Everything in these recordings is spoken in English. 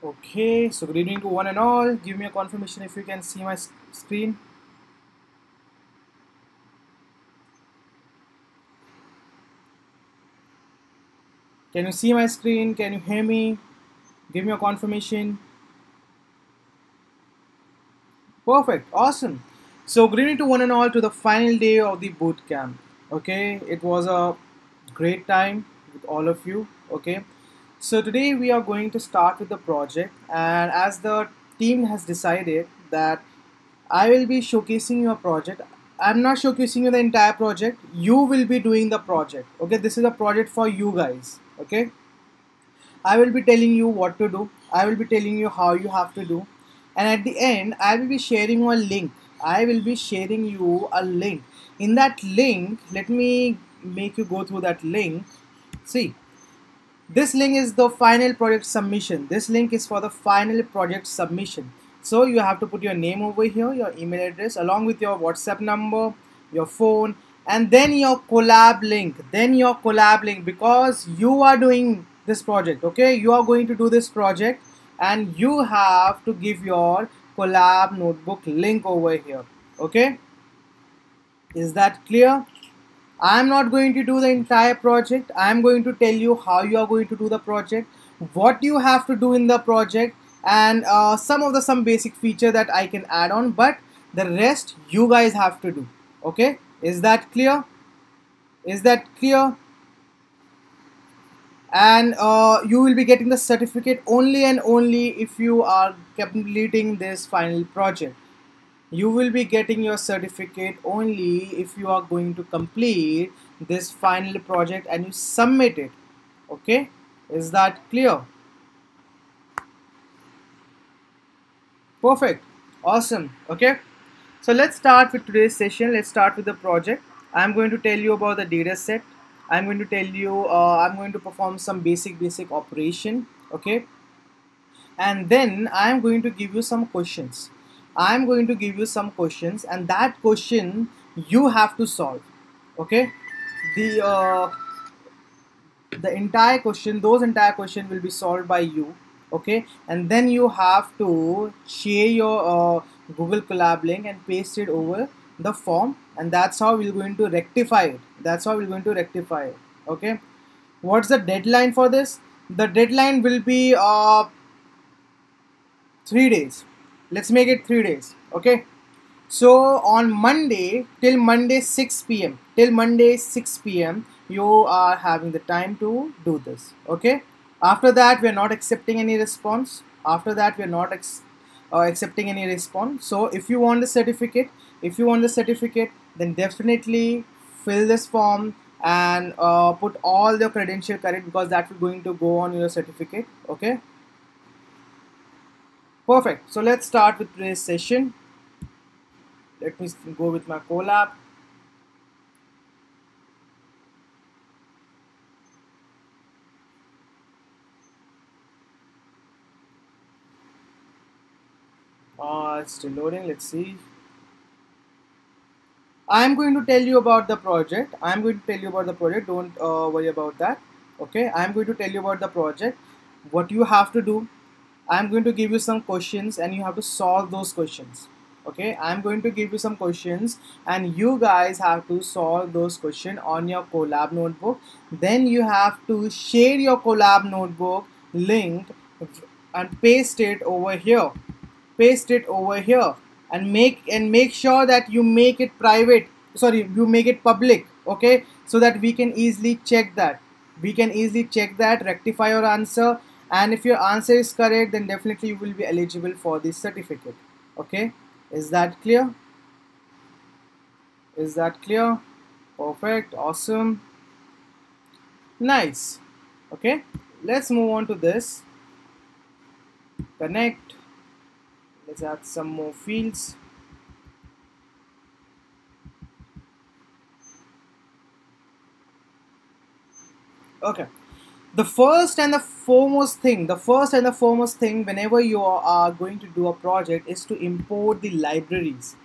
Okay, so good evening to one and all. Give me a confirmation if you can see my screen. Can you see my screen? Can you hear me? Give me a confirmation. Perfect, awesome. So good evening to one and all to the final day of the boot camp. Okay, it was a great time with all of you. Okay, so today we are going to start with the project, and as the team has decided that I will be showcasing your project. I'm not showcasing you the entire project. You will be doing the project. Okay, this is a project for you guys. Okay, I will be telling you what to do. I will be telling you how you have to do. And at the end, I will be sharing a link. I will be sharing you a link. In that link, let me make you go through that link. See, this link is the final project submission. This link is for the final project submission. So you have to put your name over here, your email address, along with your WhatsApp number, your phone, and then your collab link. Then your collab link, because you are doing this project. Okay, you are going to do this project, and you have to give your collab notebook link over here. Okay, is that clear? I'm not going to do the entire project. I'm going to tell you how you are going to do the project, what you have to do in the project, and some basic feature that I can add on. But the rest you guys have to do. Okay? Is that clear? Is that clear? And you will be getting the certificate only and only if you are completing this final project. You will be getting your certificate only if you are going to complete this final project and you submit it. Okay, is that clear? Perfect, awesome. Okay, so let's start with today's session. Let's start with the project. I'm going to tell you about the data set. I'm going to tell you I'm going to perform some basic operation. Okay, and then I'm going to give you some questions. I'm going to give you some questions, and that question you have to solve. Okay, the uh, the entire question, those entire question will be solved by you. Okay, and then you have to share your Google Colab link and paste it over the form, and that's how we're going to rectify it. That's how we're going to rectify it. Okay, what's the deadline for this? The deadline will be 3 days. Let's make it 3 days. Okay, so on Monday, till Monday 6 p.m., till Monday 6 p.m., you are having the time to do this. Okay, after that we are not accepting any response. After that we are not accepting any response. So if you want the certificate, then definitely fill this form and put all the credential correct, because that will going to go on your certificate. Okay, perfect. So let's start with today's session. Let me go with my Colab. It's still loading. Let's see. I'm going to tell you about the project. I'm going to tell you about the project. Don't worry about that. Okay. I'm going to tell you about the project. What you have to do. I'm going to give you some questions and you have to solve those questions. Okay. I'm going to give you some questions and you guys have to solve those questions on your Colab notebook. Then you have to share your Colab notebook link and paste it over here. Paste it over here and make sure that you make it private, sorry, you make it public. Okay, so that we can easily check that, rectify your answer, and if your answer is correct, then definitely you will be eligible for this certificate. Okay, is that clear? Is that clear? Perfect, awesome, nice. Okay, let's move on to this. Connect. Let's add some more fields. Okay, the first and the foremost thing whenever you are going to do a project is to import the libraries.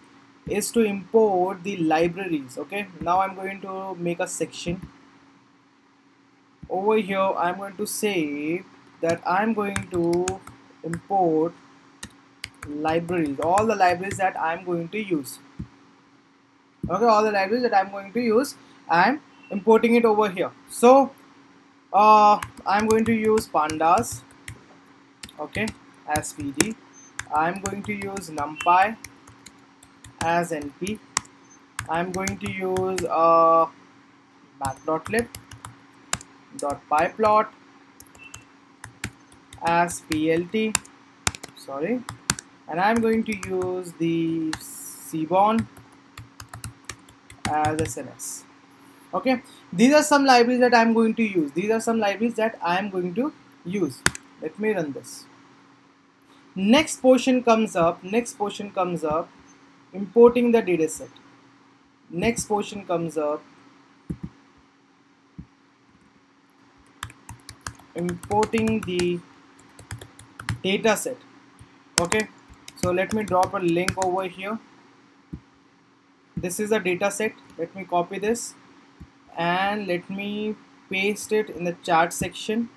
Okay, now I'm going to make a section over here. I'm going to say that I'm going to import libraries, all the libraries that I'm going to use. Okay, all the libraries that I'm going to use, I'm importing it over here. So I'm going to use pandas, okay, as pd. I'm going to use numpy as np. I'm going to use matplotlib.pyplot as plt, sorry, and I'm going to use the Seaborn as SNS. Okay, these are some libraries that I'm going to use. These are some libraries that I am going to use. Let me run this. Next portion comes up. Next portion comes up. Importing the dataset. Next portion comes up. Importing the dataset. Okay, so let me drop a link over here. This is a dataset. Let me copy this and let me paste it in the chat section.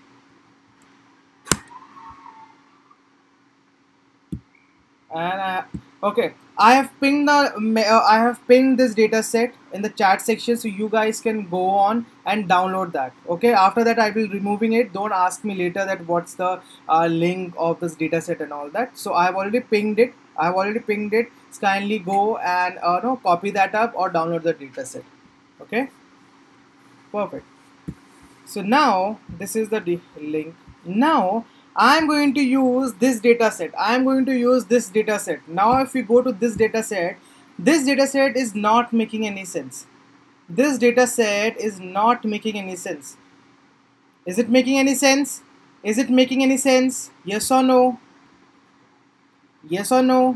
And okay, I have pinged this data set in the chat section, so you guys can go on and download that. Okay, after that I will removing it. Don't ask me later that what's the link of this data set and all that. So I have already pinged it. So kindly go and no, copy that up or download the data set. Okay, perfect. So now this is the link. Now I'm going to use this data set. I'm going to use this data set. Now if we go to this data set is not making any sense. This data set is not making any sense. Is it making any sense? Is it making any sense? Yes or no? Yes or no?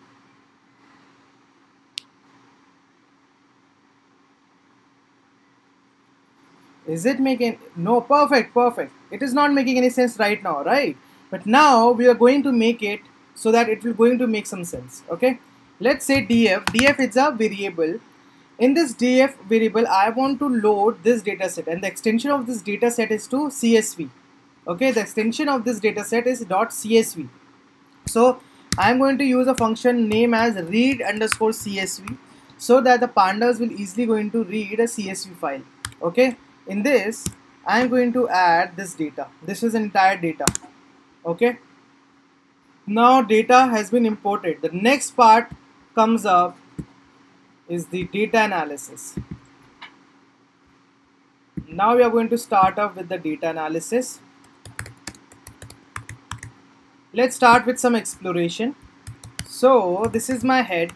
Is it making, no, perfect, perfect. It is not making any sense right now, right? But now we are going to make it so that it will going to make some sense. Okay, let's say df is a variable. In this df variable I want to load this data set, and the extension of this data set is to csv. Okay, the extension of this data set is .csv. So I'm going to use a function name as read_csv, so that the pandas will easily going to read a csv file. Okay, in this I am going to add this data. This is entire data. Okay, now data has been imported. The next part comes up is the data analysis. Now we are going to start off with the data analysis. Let's start with some exploration. So this is my head.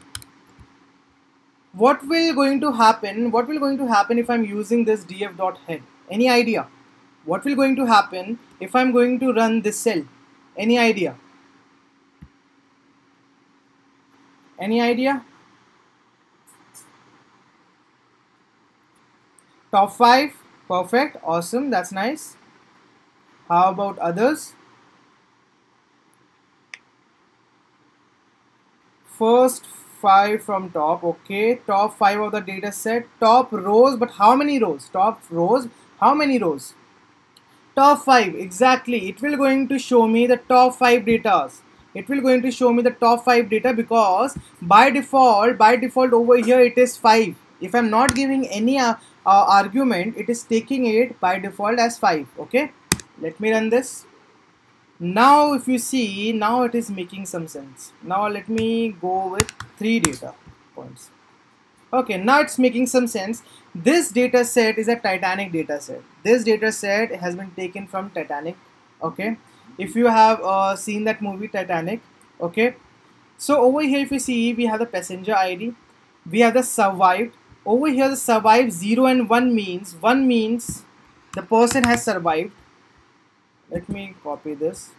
What will going to happen if I'm using this df.head? Any idea? What will going to happen if I'm going to run this cell? Any idea? Any idea? Top 5, perfect, awesome, that's nice. How about others? First 5 from top. Okay, top 5 of the data set. Top rows, but how many rows? Top rows, how many rows? Top 5, exactly. It will going to show me the top 5 data. It will going to show me the top 5 data, because by default over here it is 5. If I'm not giving any argument, it is taking it by default as 5. Okay, let me run this. Now if you see, now it is making some sense. Now let me go with 3 data points. Okay, now it's making some sense. This data set is a Titanic data set. This data set has been taken from Titanic. Okay, if you have seen that movie Titanic. Okay, so over here if you see, we have the passenger ID, we have the survived. Over here the survived 0 and 1 means the person has survived. Let me copy this.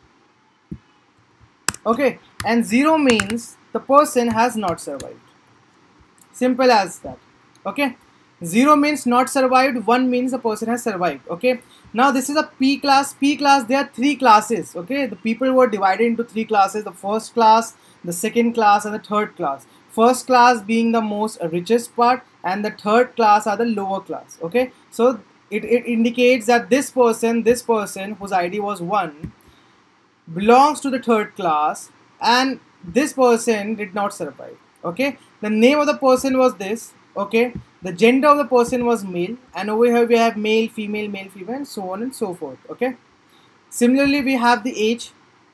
Okay, and 0 means the person has not survived. Simple as that. Okay, 0 means not survived, 1 means the person has survived. Okay, now this is a P class. P class, there are 3 classes. Okay, the people were divided into 3 classes: the first class, the second class, and the third class. First class being the most richest part, and the third class are the lower class. Okay, so it indicates that this person whose ID was 1, belongs to the third class, and this person did not survive. Okay, the name of the person was this. Okay, the gender of the person was male, and over here we have male, female, and so on and so forth. Okay, similarly we have the age.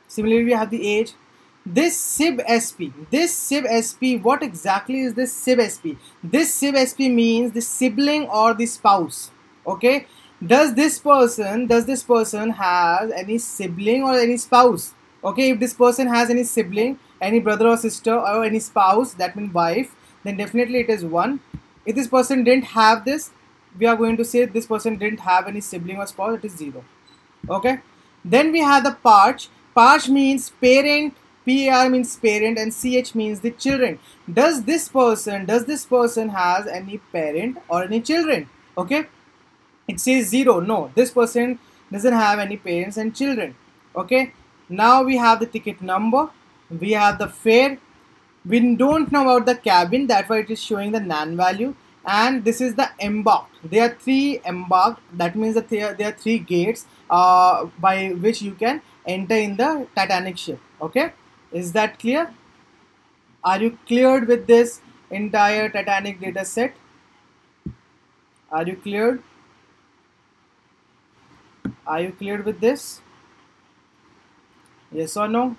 This SIB SP, what exactly is this SIB SP? This SIB SP means the sibling or the spouse. Okay, does this person has any sibling or any spouse? Okay, if this person has any sibling, any brother or sister, or any spouse, that means wife, then definitely it is 1. If this person didn't have this, we are going to say this person didn't have any sibling or spouse, it is 0. Okay, then we have the Parch. Parch means parent, PAR means parent, and CH means the children. Does this person has any parent or any children? Okay, it says 0. No, this person doesn't have any parents and children. Okay, now we have the ticket number, we have the fare. We don't know about the cabin, that's why it is showing the NaN value. And this is the embarked. There are 3 embarked, that means that there are 3 gates by which you can enter in the Titanic ship. Okay, is that clear? Are you cleared with this entire Titanic data set? Are you cleared? Are you cleared with this? Yes or no?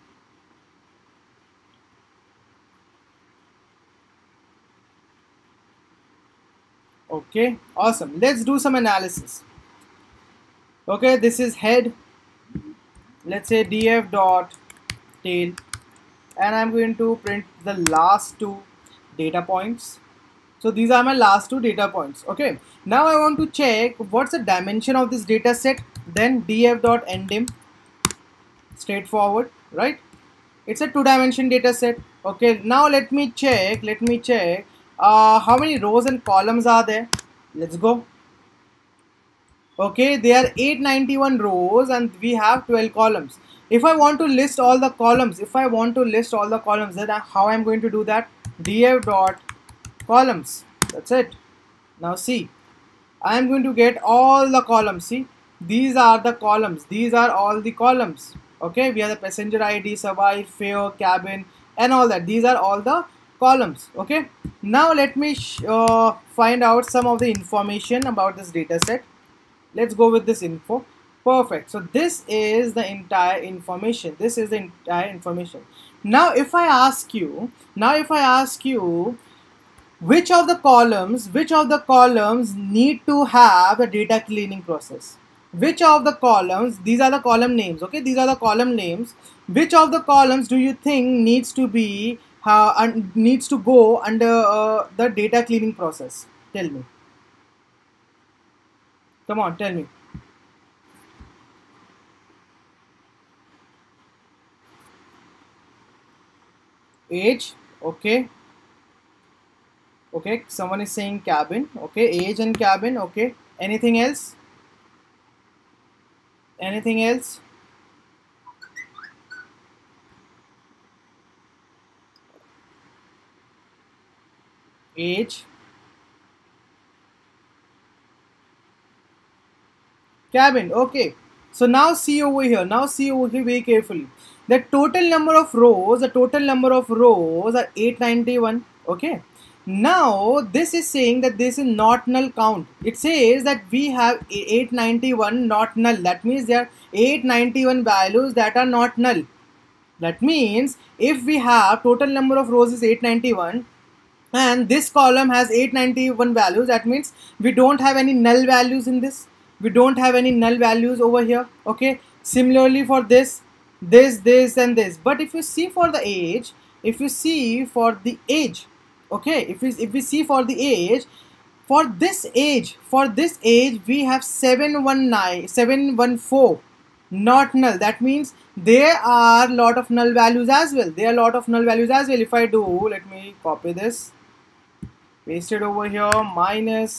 Okay, awesome. Let's do some analysis. Okay, this is head. Let's say df dot tail, and I'm going to print the last 2 data points. So these are my last 2 data points. Okay, now I want to check what's the dimension of this data set. Then df dot ndim, straightforward, right? It's a 2-dimension data set. Okay, now let me check how many rows and columns are there. Let's go. Okay, there are 891 rows and we have 12 columns. If I want to list all the columns, then how I'm going to do that? df dot columns. That's it. Now see, I am going to get all the columns. See, these are the columns. These are all the columns. Okay, we have the passenger ID, survive, fare, cabin, and all that. These are all the columns. Okay, now let me find out some of the information about this data set. Let's go with this info. Perfect. So this is the entire information. Now if I ask you, which of the columns need to have a data cleaning process? Which of the columns, these are the column names, okay, these are the column names. Which of the columns do you think needs to go under the data cleaning process? Tell me. Come on, tell me. Age, okay. Okay, someone is saying cabin. Okay, age and cabin. Okay, anything else? Anything else? Age, cabin. Okay, so now see over here. Very carefully. The total number of rows are 891. Okay. Now this is saying that this is not null count. It says that we have 891 not null. That means there are 891 values that are not null. That means if we have total number of rows is 891 and this column has 891 values, that means we don't have any null values in this. We don't have any null values over here. Okay. Similarly for this, and this. But if you see for the age, okay, if we see for the age, for this age we have 714 not null. That means there are lot of null values as well. If I do, let me copy this, paste it over here, minus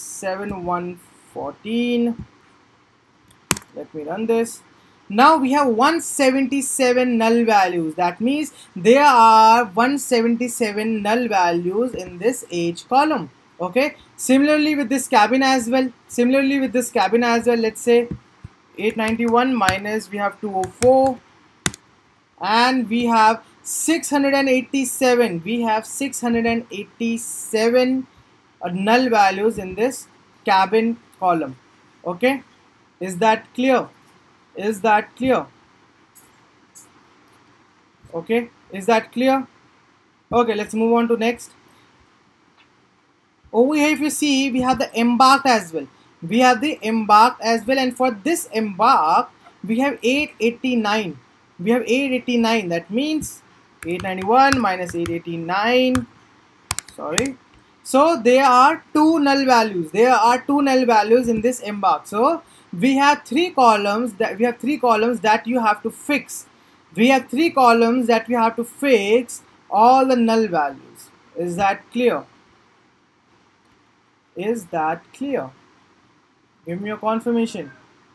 7114. Let me run this. Now we have 177 null values. That means there are 177 null values in this age column. Okay. Similarly with this cabin as well. Let's say 891 minus we have 204. and we have 687. We have 687 null values in this cabin column. Okay, is that clear? Is that clear? Okay, is that clear? Okay, let's move on to next. Over here, if you see, we have the embarked as well. We have the embarked as well, and for this embark, we have 889. We have 889. That means 891 minus 889. Sorry. So there are two null values. There are two null values in this embark. So we have three columns that you have to fix. We have three columns that we have to fix all the null values. Is that clear? Is that clear? Give me a confirmation.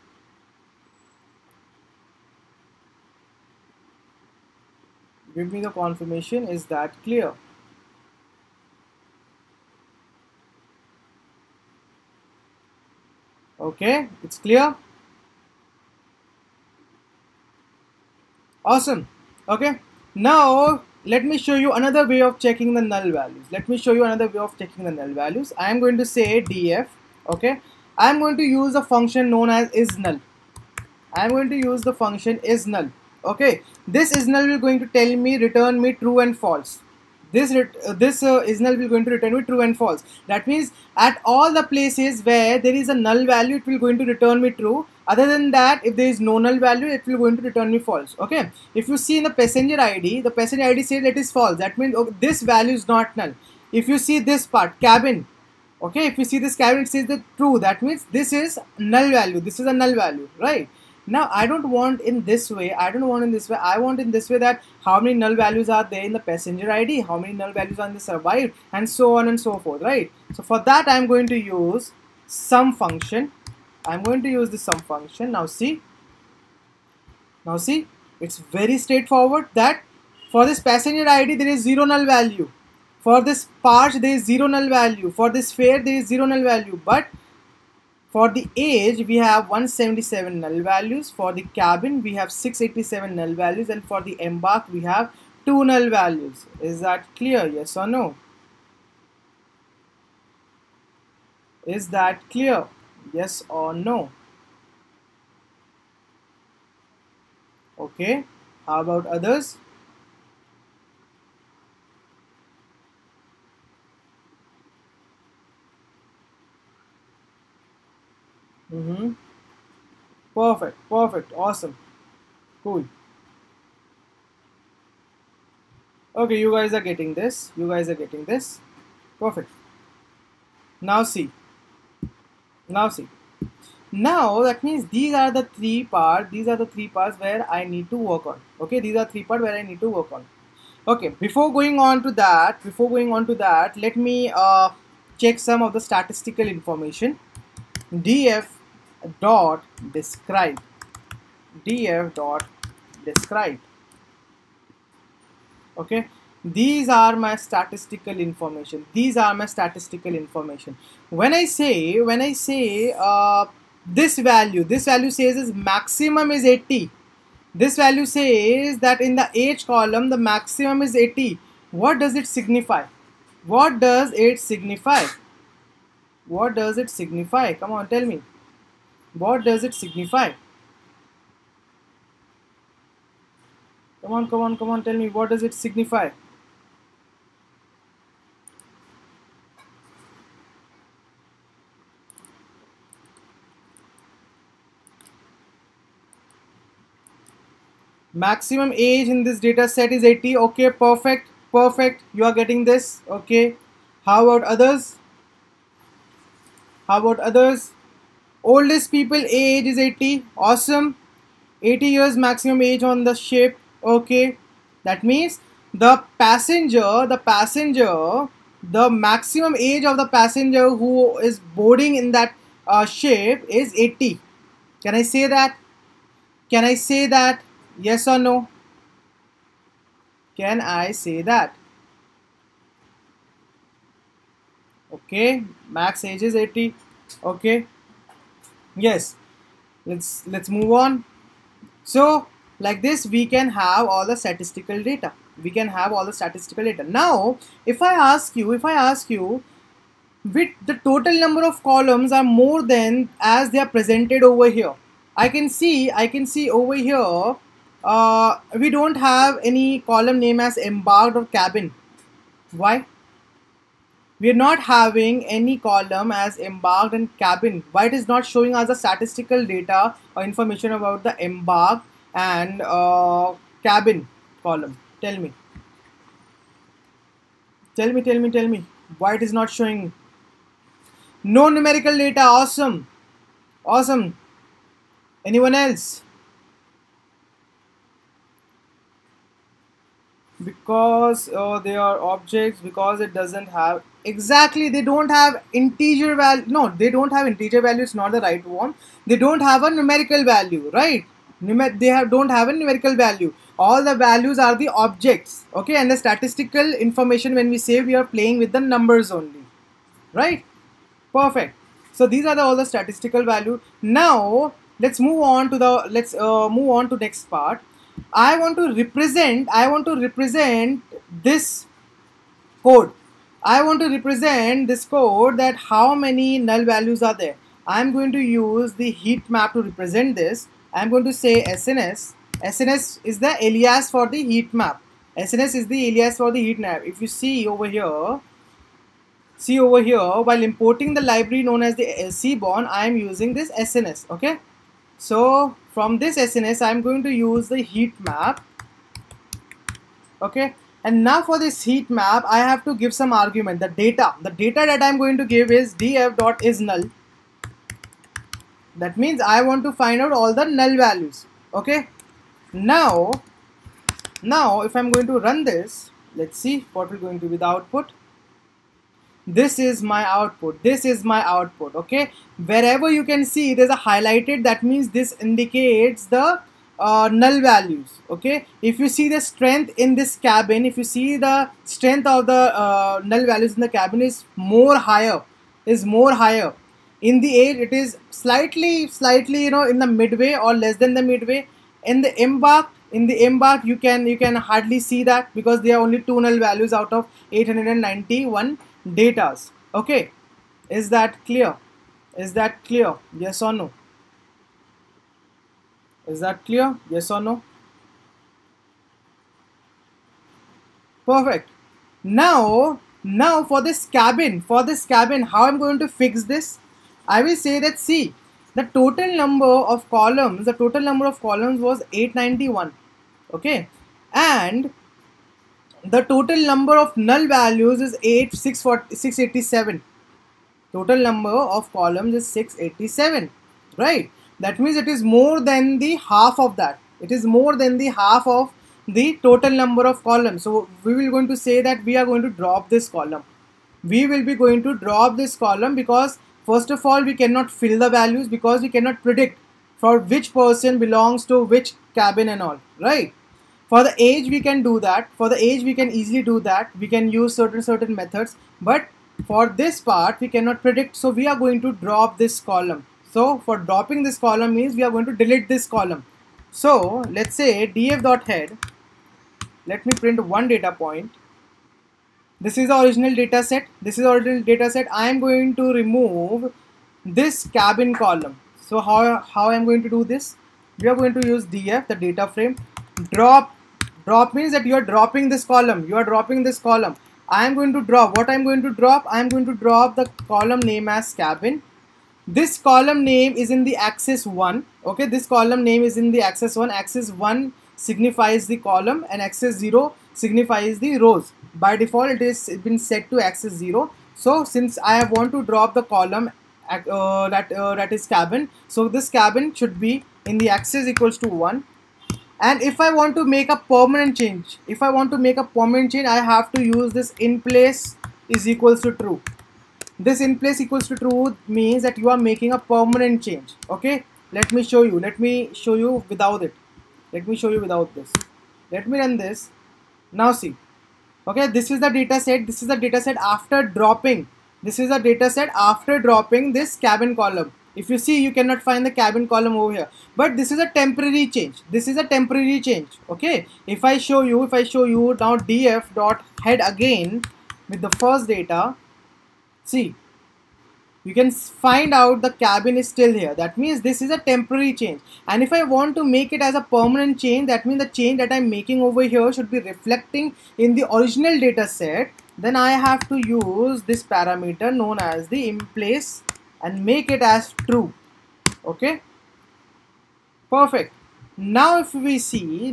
Give me the confirmation. Is that clear? Okay, it's clear. Awesome. Okay, now let me show you another way of checking the null values. I am going to say df. Okay, I am going to use a function known as isNull. Okay, this isNull will going to tell me, return me true and false. This isNull will going to return me true and false. That means at all the places where there is a null value, it will going to return me true. Other than that, if there is no null value, it will going to return me false. Okay, if you see in the passenger ID, the passenger ID says it is false. That means, okay, this value is not null. If you see this part, cabin, okay, if you see this cabin, it says the true. That means this is null value. This is a null value, right? Now I don't want in this way. I want in this way that how many null values are there in the passenger ID, how many null values are in the survived, and so on and so forth, right? So for that, I'm going to use sum function. I'm going to use the sum function. Now see, it's very straightforward that for this passenger ID there is zero null value. For this part there is zero null value. For this fare there is zero null value. But for the age we have 177 null values. For the cabin we have 687 null values, and for the embark we have 2 null values. Is that clear? Yes or no? Is that clear? Yes or no? Okay, how about others? Perfect, awesome, cool. Okay, you guys are getting this. Perfect. Now see. Now that means these are the three parts where I need to work on. Okay, these are three parts where I need to work on. Okay, before going on to that, let me check some of the statistical information. df dot describe. Okay, these are my statistical information. When I say this value says is maximum is 80. This value says that in the age column the maximum is 80. What does it signify? Come on, tell me. What does it signify? Come on, tell me, what does it signify? Maximum age in this data set is 80. Okay, perfect. You are getting this. Okay, how about others? Oldest people age is 80. Awesome. 80 years maximum age on the ship. Okay, that means the maximum age of the passenger who is boarding in that ship is 80. Can I say that? Yes or no? Can I say that? Okay, max age is 80. Okay, yes, let's move on. So Like this we can have all the statistical data. We can have all the statistical data. Now if I ask you with the total number of columns are more than as they are presented over here, I can see over here we don't have any column name as embarked or cabin. Why? We are not having any column as embarked and cabin. Why it is not showing us the statistical data or information about the embarked and cabin column? Tell me. Why it is not showing? No numerical data. Awesome. Awesome. Anyone else? Because they are objects, because it doesn't have, exactly, they don't have integer value. No, they don't have integer value. It's not the right one. They don't have a numerical value, right? Don't have a numerical value. All the values are the objects, okay? And the statistical information, when we say, we are playing with the numbers only, right? Perfect. So these are all the statistical value. Now let's move on to the next part. I want to represent this code. I want to represent this code, that how many null values are there. I'm going to use the heat map to represent this. I'm going to say SNS. SNS is the alias for the heat map. SNS is the alias for the heat map. If you see over here, while importing the library known as the Seaborn, I am using this SNS. Okay. So from this SNS, I'm going to use the heat map. Okay. And now for this heat map, I have to give some argument. The data that I'm going to give is df.isNull. That means I want to find out all the null values. Okay. Now if I'm going to run this, let's see what will going to be the output. This is my output. Okay. Wherever you can see there's a highlighted, that means this indicates the null values. Okay. If you see the strength in this cabin, if you see the strength of the null values in the cabin is more higher. In the age it is slightly in the midway or less than the midway. In the embarked you can hardly see that, because there are only 2 null values out of 891 datas. Okay. Is that clear? Yes or no? Is that clear? Yes or no? Perfect. Now for this cabin, how I'm going to fix this? I will say that, see, the total number of columns was 891. Okay. And the total number of null values is 687. Total number of columns is 687, right? That means it is more than the half of that. It is more than the half of the total number of columns. So we will going to say that we are going to drop this column. We will be going to drop this column because first of all, we cannot fill the values, because we cannot predict for which person belongs to which cabin and all, right? For the age we can do that. For the age we can easily do that. We can use certain methods, but for this part we cannot predict. So we are going to drop this column. So for dropping this column means we are going to delete this column. So let's say df.head. Let me print one data point. This is the original data set. I am going to remove this cabin column. So how I am going to do this? We are going to use df, the data frame. Drop means that you are dropping this column. I am going to drop. What I am going to drop? I am going to drop the column name as cabin. This column name is in the axis 1. Okay, this column name is in the axis 1. Axis 1 signifies the column and axis 0 signifies the rows. By default it is been set to axis 0. So since I want to drop the column that is cabin, so this cabin should be in the axis equals to 1. And if I want to make a permanent change, I have to use this in place is equals to true. This in place equals to true means that you are making a permanent change. Okay, let me show you without it. Let me show you without this. Let me run this. Now see. Okay, this is the data set. After dropping. This cabin column. If you see, you cannot find the cabin column over here, but this is a temporary change. This is a temporary change. Okay, if I show you now df dot head again with the first data, see, you can find out the cabin is still here. That means this is a temporary change. And if I want to make it as a permanent change, that means the change that I'm making over here should be reflecting in the original data set. Then I have to use this parameter known as the ImPlace and make it as true. Okay, perfect. Now if we see,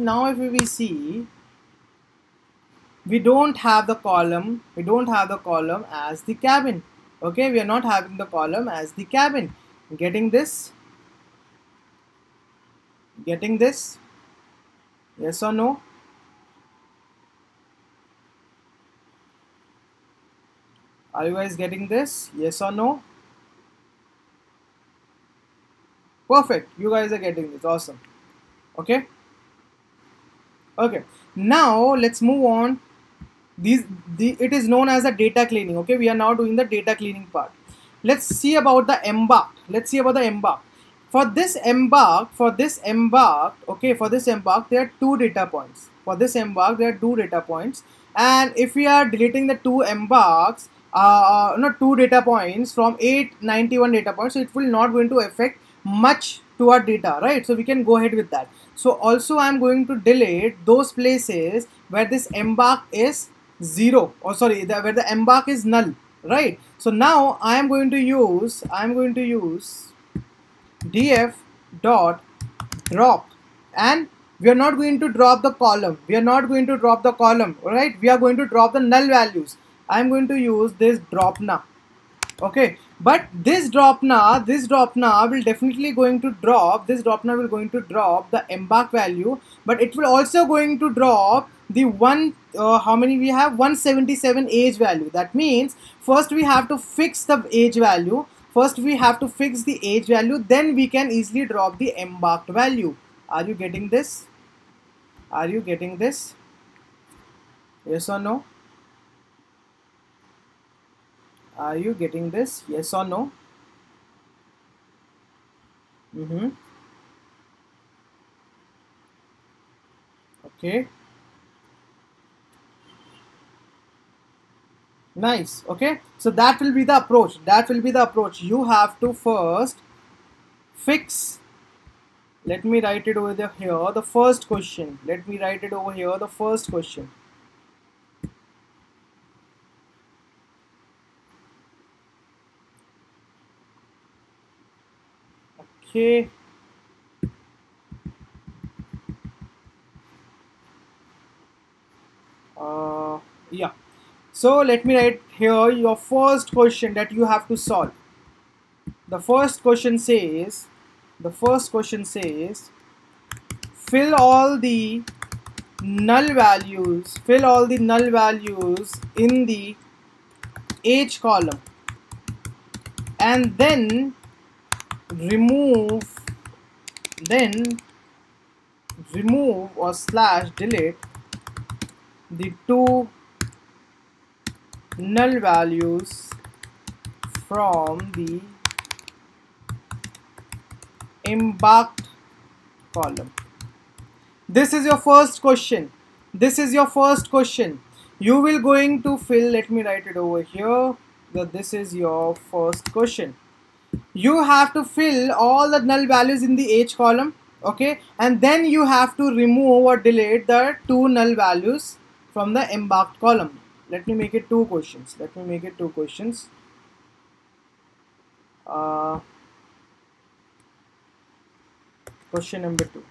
we don't have the column as the cabin. Okay, we are not having the column as the cabin. Getting this? Yes or no? Are you guys getting this? Yes or no? Perfect, you guys are getting this. Awesome. Okay, now let's move on. It is known as a data cleaning. Okay, we are now doing the data cleaning part. Let's see about the embarked. For this embarked, there are two data points. And if we are deleting the two embarks, not two data points from 891 data points, so it will not going to affect much to our data, right? So we can go ahead with that. So also I'm going to delete those places where this embark is zero, or sorry, where the embark is null, right? So now I am going to use df dot drop, and we are not going to drop the column. Right? We are going to drop the null values. I am going to use this drop now. Okay, but this drop now will definitely going to drop. The embark value, but it will also going to drop the how many we have? 177 age value. That means first we have to fix the age value. Then we can easily drop the embarked value. Are you getting this? Yes or no? Are you getting this? Yes or no? Okay. Nice. Okay. So that will be the approach. You have to first fix. Let me write it over here. The first question. Okay. Yeah. So let me write here your first question that you have to solve. The first question says, fill all the null values in the age column, and then remove or slash delete the two null values from the embarked column. This is your first question. You will going to fill, let me write it over here, that this is your first question. You have to fill all the null values in the age column, okay, and then you have to remove or delete the two null values from the embarked column. Let me make it two questions. Question number 2.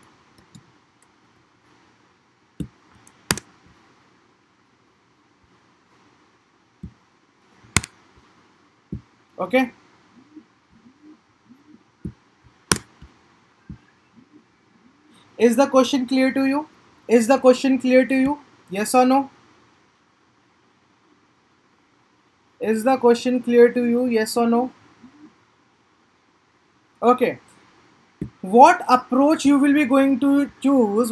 Okay. Is the question clear to you? Yes or no? Is the question clear to you? Yes or no? Okay. What approach you will be going to choose?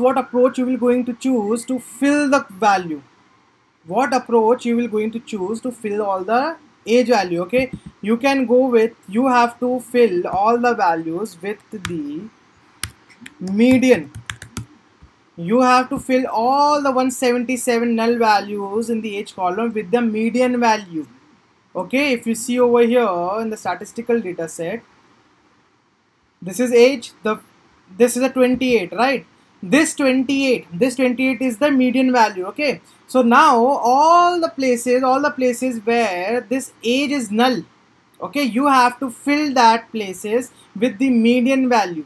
To fill the value? What approach you will going to choose to fill all the age value. Okay, you can go with, you have to fill all the values with the median. You have to fill all the 177 null values in the age column with the median value. Okay, if you see over here in the statistical data set, this is age, this is a 28, right? This 28 is the median value. Okay, so now all the places where this age is null, okay, you have to fill that places with the median value,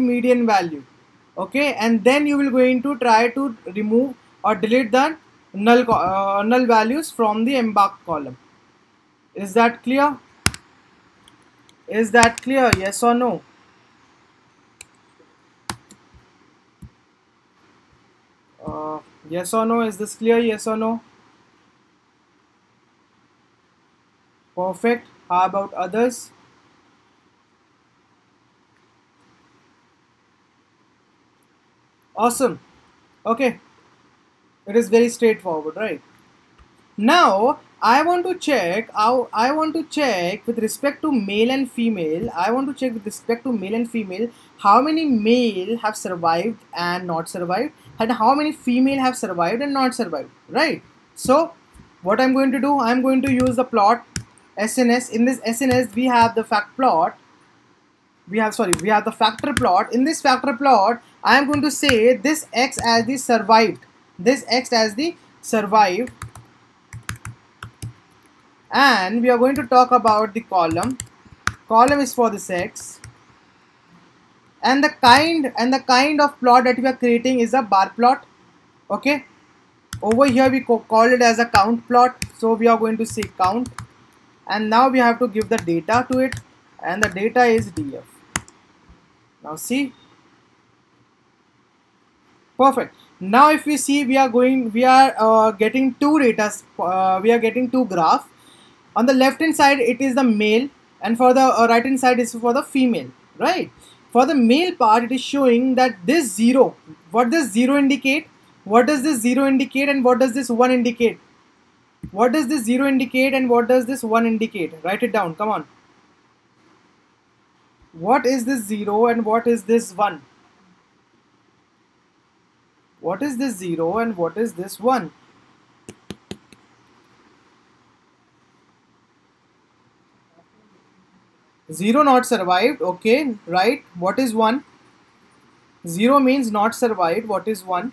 okay, and then you will going to try to remove or delete the null values from the embark column. Is that clear? Yes or no? Yes or no? Is this clear? Yes or no? Perfect. How about others? Awesome. Okay, it is very straightforward, right? Now I want to check with respect to male and female. How many male have survived and not survived, and how many female have survived and not survived, right? So what I'm going to do, I'm going to use the plot SNS. In this SNS we have the fact plot, we have the factor plot. In this factor plot I am going to say this X as the survived, and we are going to talk about the column is for this X, and the kind of plot that we are creating is a bar plot. Okay, over here we call it as a count plot, so we are going to say count, and now we have to give the data to it, and the data is DF. Now see, perfect. Now if we see, we are getting two data, we are getting two graphs. On the left hand side it is the male, and for the right hand side is for the female, right? For the male part it is showing that this 0, what does 0 indicate? What does this 0 indicate and what does this 1 indicate? What does this 0 indicate and what does this 1 indicate? Write it down, come on. What is this 0 and what is this 1? What is this 0 and what is this 1? Zero not survived, okay, right? What is 1? 0 means not survived. What is 1?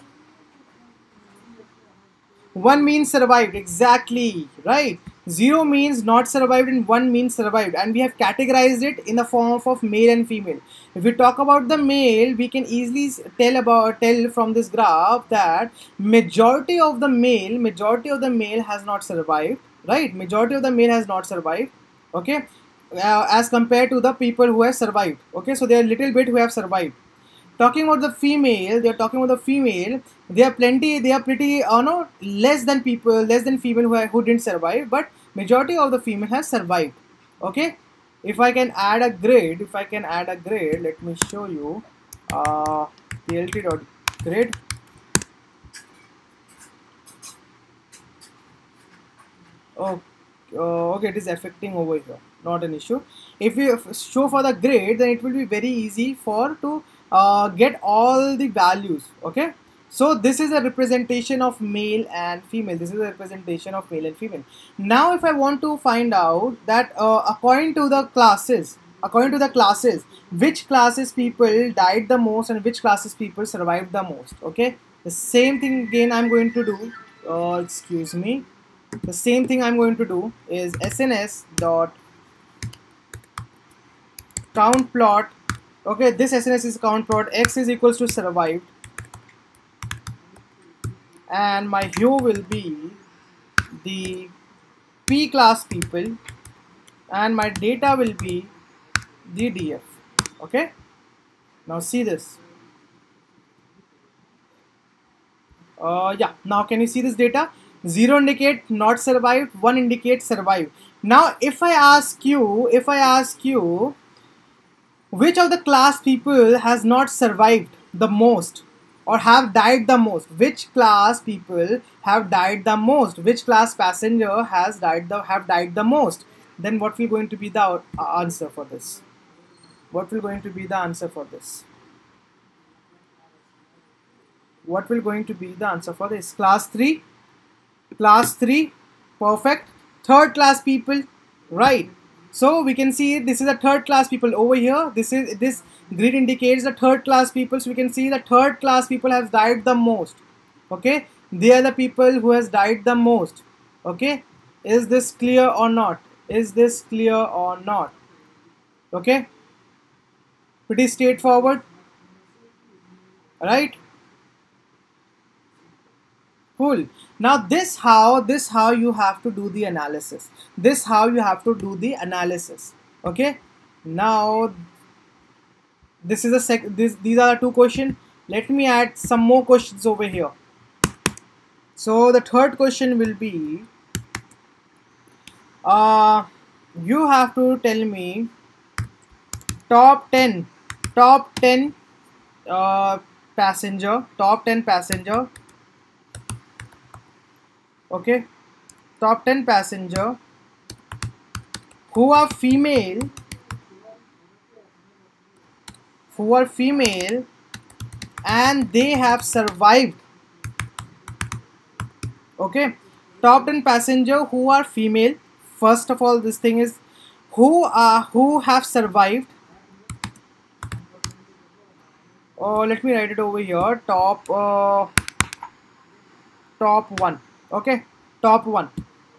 1 means survived, exactly, right? 0 means not survived and 1 means survived, and we have categorized it in the form of male and female. If we talk about the male, we can easily tell from this graph that majority of the male has not survived, right? Majority of the male has not survived, okay, as compared to the people who have survived. Okay, so there are little bit who have survived. Talking about the female, they are pretty no, less than female who didn't survive, but majority of the female has survived. Okay, if I can add a grid, let me show you. plt.grid. Oh, okay, it is affecting over here, not an issue. If you show for the grid, then it will be very easy to get all the values. Okay, so this is a representation of male and female. Now if I want to find out that according to the classes, which classes people died the most and which classes people survived the most. Okay, the same thing again I'm going to do. Excuse me. The same thing I'm going to do is SNS dot count plot. Okay, this SNS is count plot. X is equals to survived, and my hue will be the P class people, and my data will be the DF. Okay, now see this. Yeah, now can you see this data? 0 indicate not survived, 1 indicate survived. Now if I ask you which of the class people has not survived the most, or have died the most? Which class people have died the most? Which class passenger have died the most? Then what will going to be the answer for this? What will going to be the answer for this? What will going to be the answer for this? Class 3? Class 3, perfect. Third class people, right? So we can see this is a third class people over here. This grid indicates the third class people. So we can see the third class people have died the most. Okay, they are the people who has died the most. Okay, is this clear or not? Is this clear or not? Okay, pretty straightforward, right? Cool. Now this how you have to do the analysis. This how you have to do the analysis. Okay. Now this is these are the two questions. Let me add some more questions over here. So the third question will be you have to tell me top 10 passenger, okay, top 10 passenger who are female and they have survived. Okay, top 10 passenger who are female. First of all, this thing is who have survived. Let me write it over here. Top 1. Okay, top 1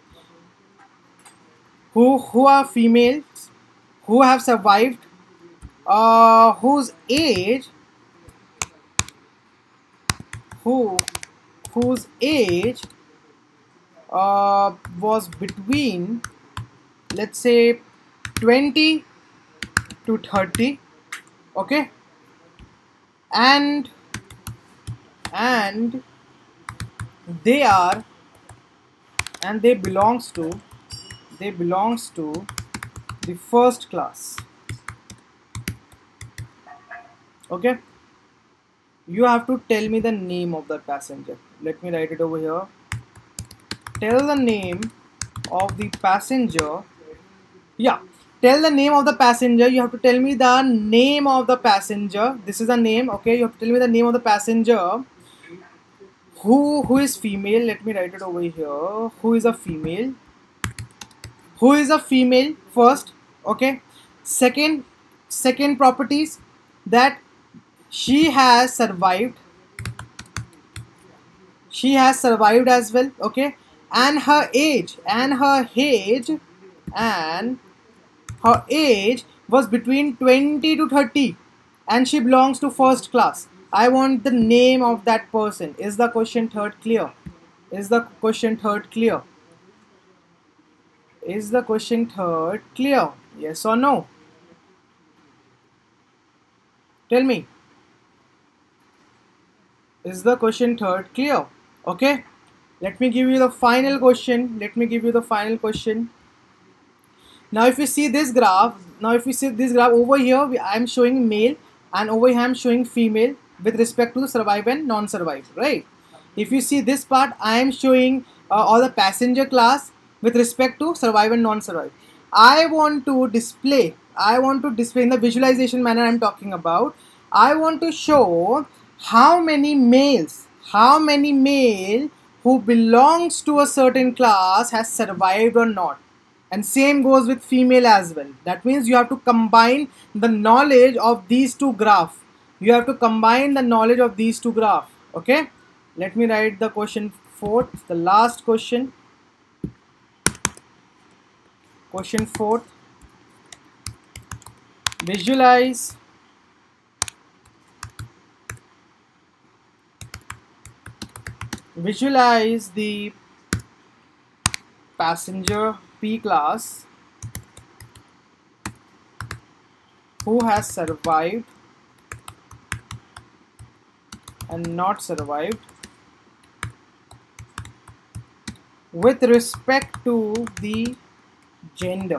who are females who have survived, whose age was between, let's say, 20 to 30. Okay, and they belongs to the first class. Okay, you have to tell me the name of the passenger. Let me write it over here. Tell the name of the passenger. Yeah, tell the name of the passenger. You have to tell me the name of the passenger. This is the name. Okay, you have to tell me the name of the passenger who is female. Let me write it over here. Who is a female first. Okay, second properties, that she has survived as well. Okay, and her age was between 20 to 30 and she belongs to first class. I want the name of that person. Is the question third clear? Is the question third clear? Is the question third clear? Yes or no? Tell me. Is the question third clear? Okay. Let me give you the final question. Now if you see this graph, over here I am showing male and over here I am showing female with respect to survive and non-survive, right? If you see this part, I am showing all the passenger class with respect to survive and non-survive. I want to display in the visualization manner I am talking about. I want to show how many male who belongs to a certain class has survived or not. And same goes with female as well. That means you have to combine the knowledge of these two graphs. Okay, let me write the question 4th, the last question. Question 4th. Visualize the passenger P class who has survived and not survived with respect to the gender.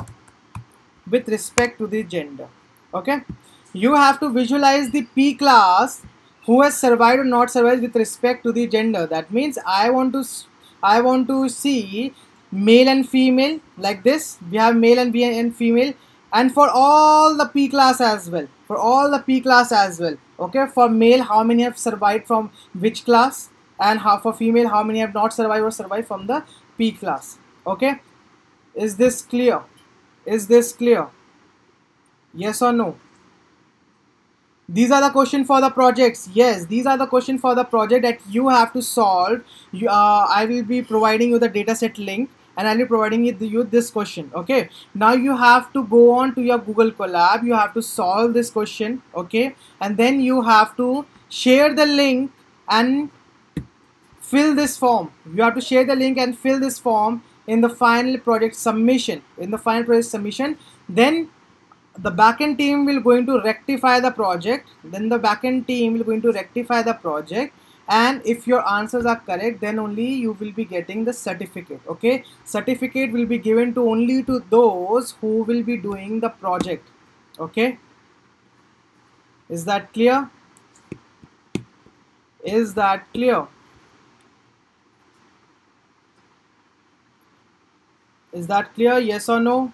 Okay, you have to visualize the P class who has survived or not survived with respect to the gender. That means I want to see male and female like this. We have male and female, and for all the P class as well. For all the P class as well. Okay, for male, how many have survived from which class, and how for female, how many have not survived or survived from the P class. Okay, is this clear? Is this clear? Yes or no? These are the question for the projects. Yes, these are the question for the project that you have to solve. I will be providing you the dataset link, and I'll be providing you this question. Okay, now you have to go on to your Google Colab. You have to solve this question. Okay, and then you have to share the link and fill this form. You have to share the link and fill this form in the final project submission. In the final project submission, then the backend team will going to rectify the project. Then the backend team will going to rectify the project, and if your answers are correct, then only you will be getting the certificate. Okay, certificate will be given to only to those who will be doing the project. Okay, is that clear? Is that clear? Is that clear? Yes or no?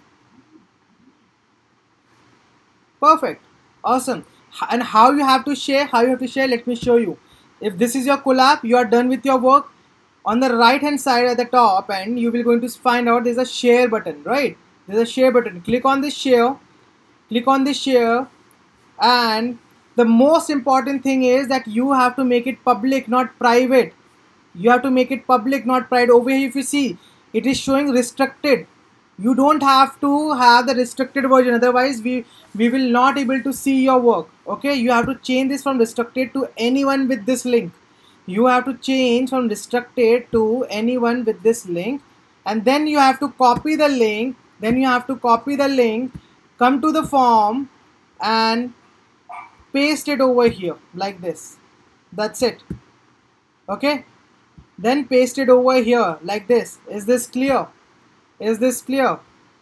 Perfect. Awesome. And how you have to share? How you have to share? Let me show you. If this is your Colab, you are done with your work. On the right hand side at the top, and you will going to find out there's a share button, right? There's a share button. Click on this share. Click on this share, and the most important thing is that you have to make it public, not private. You have to make it public, not private. Over here, if you see, it is showing restricted. You don't have to have the restricted version, otherwise we will not able to see your work. Okay, you have to change this from restricted to anyone with this link. You have to change from restricted to anyone with this link, and then you have to copy the link. Then you have to copy the link, come to the form, and paste it over here like this. That's it. Okay, then paste it over here like this. Is this clear? Is this clear?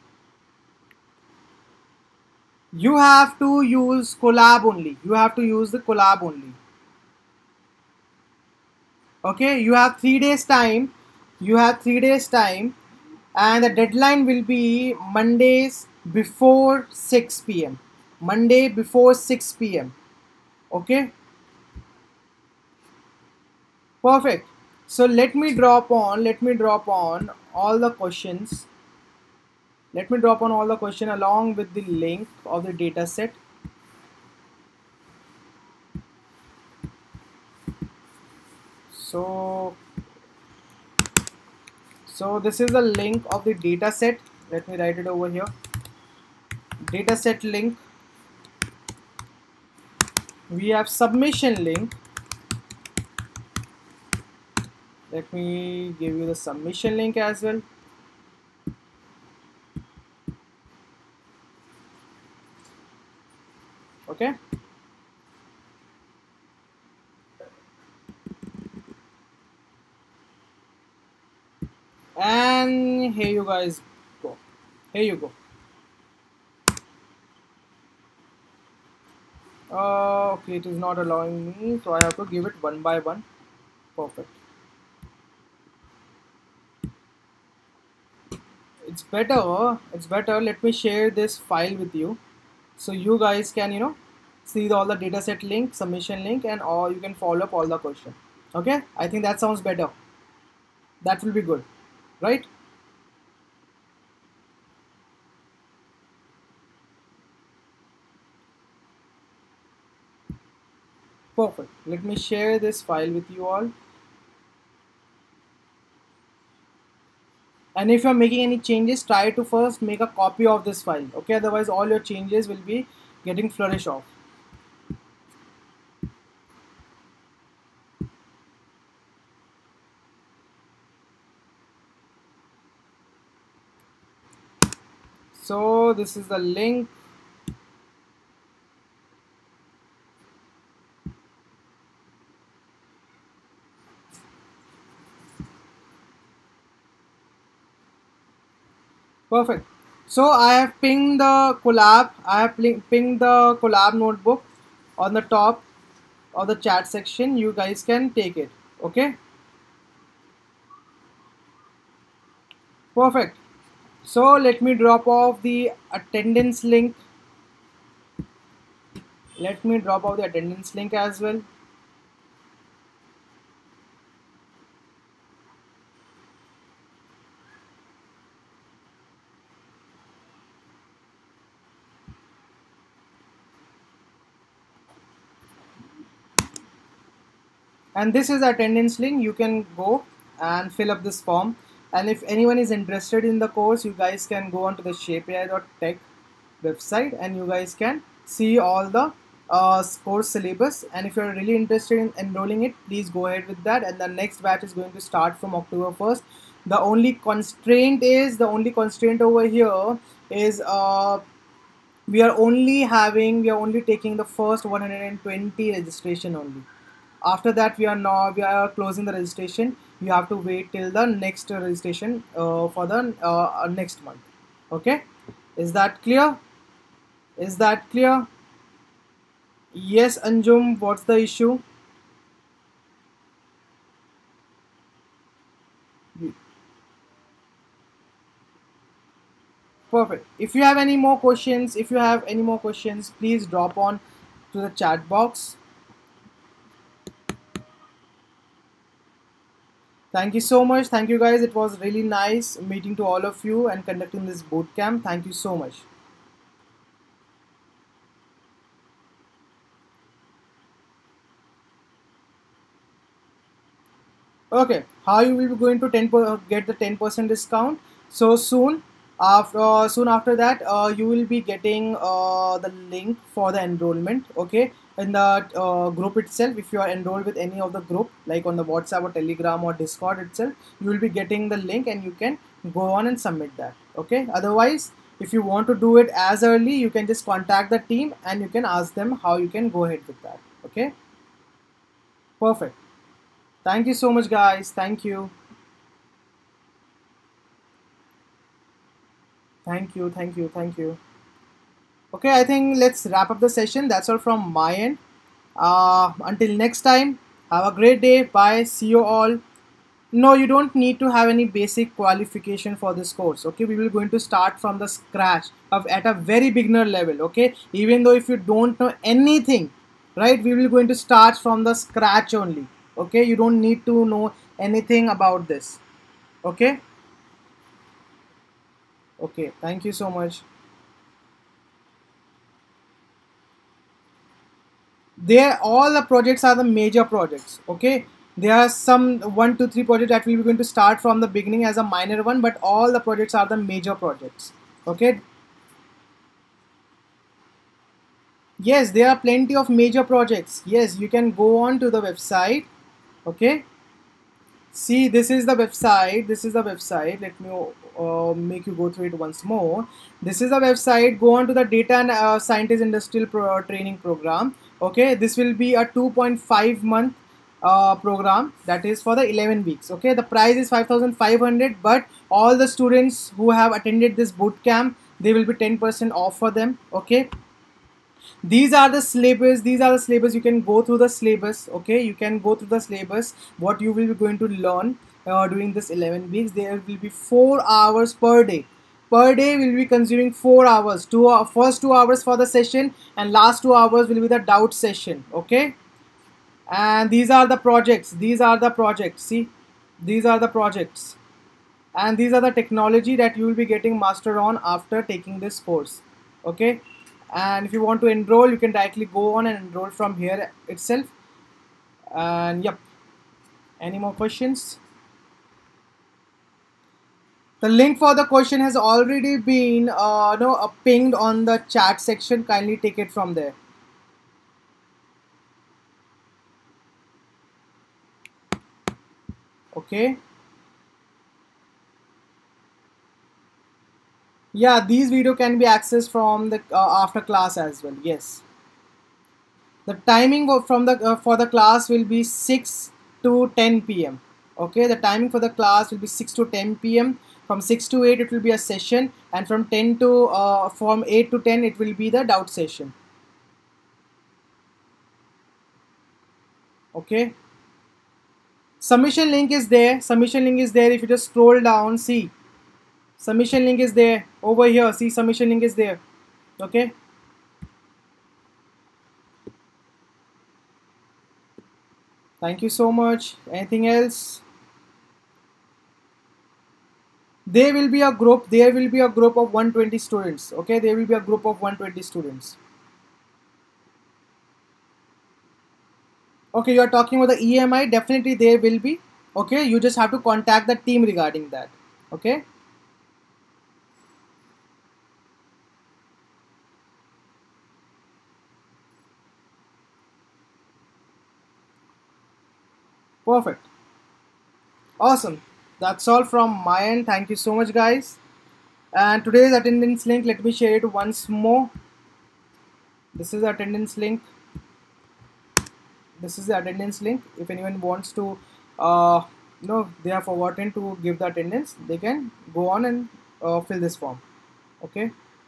You have to use Colab only. You have to use the Colab only. Okay, you have 3 days time. You have 3 days time, and the deadline will be Mondays before 6 p.m. Monday before 6 p.m. Okay, perfect. So let me drop on all the questions. Let me drop on all the question along with the link of the data set. So this is the link of the data set. Let me write it over here. Data set link. We have submission link. Let me give you the submission link as well. Okay. And here you guys go. Here you go. Okay, it is not allowing me, so I have to give it one by one. Perfect. It's better. Let me share this file with you, so you guys can see all the dataset link, submission link, and or you can follow up all the question. Okay, I think that sounds better. That will be good, right? Perfect. Let me share this file with you all. And if you're making any changes, try to first make a copy of this file. Okay, otherwise all your changes will be getting flourished off. So this is the link. Perfect. So I have pinged the Colab. I have pinged the Colab notebook on the top. of the chat section, you guys can take it. Okay, perfect. So let me drop off the attendance link. Let me drop off the attendance link as well. And this is the attendance link. You can go and fill up this form, and if anyone is interested in the course, you guys can go on to the shapeai.tech website and you guys can see all the course syllabus, and if you're really interested in enrolling it, please go ahead with that. And the next batch is going to start from October 1st. The only constraint over here is we are only taking the first 120 registration only. After that, we are closing the registration. You have to wait till the next registration for the next month. Okay, is that clear? Is that clear? Yes, Anjum, what's the issue? Perfect. If you have any more questions, please drop on to the chat box. Thank you so much. Thank you guys. It was really nice meeting to all of you and conducting this boot camp. Thank you so much. Okay, how you will be going to get the 10% discount? So soon after that, you will be getting the link for the enrollment. Okay, in the group itself, if you are enrolled with any of the group, like on the WhatsApp or Telegram or Discord itself, you will be getting the link and you can go on and submit that. Okay, otherwise, if you want to do it as early, you can just contact the team and you can ask them how you can go ahead with that. Okay, perfect. Thank you so much, guys. Thank you. Thank you. Thank you. Thank you. Okay, I think let's wrap up the session. That's all from my end. Until next time, have a great day. Bye. See you all. No, you don't need to have any basic qualification for this course. Okay, we will going to start from the scratch of at a very beginner level. Okay, even though if you don't know anything, right, we will going to start from the scratch only. Okay, you don't need to know anything about this. Okay. Okay, thank you so much. There, all the projects are the major projects. Okay, there are some 1 2 3 projects that we will going to start from the beginning as a minor one, but all the projects are the major projects. Okay, yes, there are plenty of major projects. Yes, you can go on to the website. Okay, see, this is the website. This is the website. Let me make you go through it once more. This is the website. Go on to the data and scientist industrial training program. Okay, this will be a 2.5 month program, that is for the 11 weeks. Okay, the price is 5,500, but all the students who have attended this boot camp, they will be 10% off for them. Okay, these are the syllabus. You can go through the syllabus. Okay, you can go through the syllabus, what you will be going to learn during this 11 weeks. There will be 4 hours per day. Per day we'll be consuming 4 hours. First 2 hours for the session and last 2 hours will be the doubt session. Okay, and these are the projects. See, these are the projects, and these are the technology that you will be getting master on after taking this course. Okay, and if you want to enroll, you can directly go on and enroll from here itself. And yep, any more questions? The link for the question has already been pinged on the chat section. Kindly take it from there. Okay, yeah, these video can be accessed from the after class as well. Yes, the timing from the for the class will be 6 to 10 p.m. Okay, the timing for the class will be 6 to 10 p.m. From 6 to 8 it will be a session, and from 8 to 10 it will be the doubt session. Okay, submission link is there. Submission link is there. If you just scroll down, see, submission link is there over here. See, submission link is there. Okay, thank you so much. Anything else? There will be a group. There will be a group of 120 students. Okay, there will be a group of 120 students. Okay, you are talking about the EMI. Definitely there will be. Okay, you just have to contact the team regarding that. Okay. Perfect. Awesome. That's all from my end. Thank you so much, guys. And today's attendance link, let me share it once more. This is the attendance link. This is the attendance link. If anyone wants to, they have forgotten to give the attendance, they can go on and fill this form. Okay.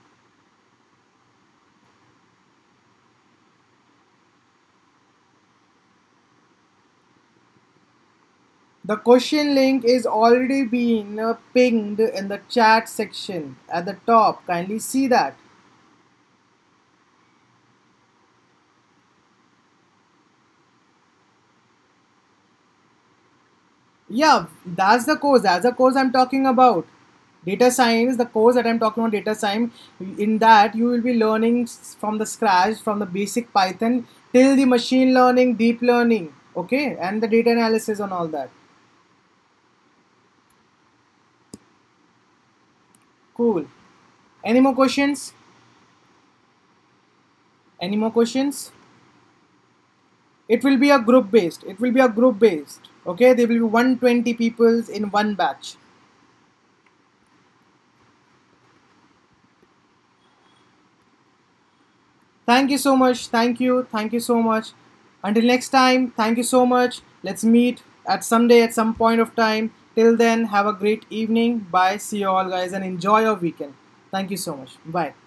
The question link is already been pinged in the chat section at the top. Kindly see that. Yeah, that's the course. That's the course I'm talking about. Data science, the course that I'm talking about, data science. In that, you will be learning from the scratch, from the basic Python till the machine learning, deep learning, okay, and the data analysis and all that. Cool. Any more questions? Any more questions? It will be a group based. It will be a group based. Okay, there will be 120 people in one batch. Thank you so much. Thank you. Thank you so much. Until next time, thank you so much. Let's meet at some day, at some point of time. Till then, have a great evening. Bye. See you all, guys, and enjoy your weekend. Thank you so much. Bye.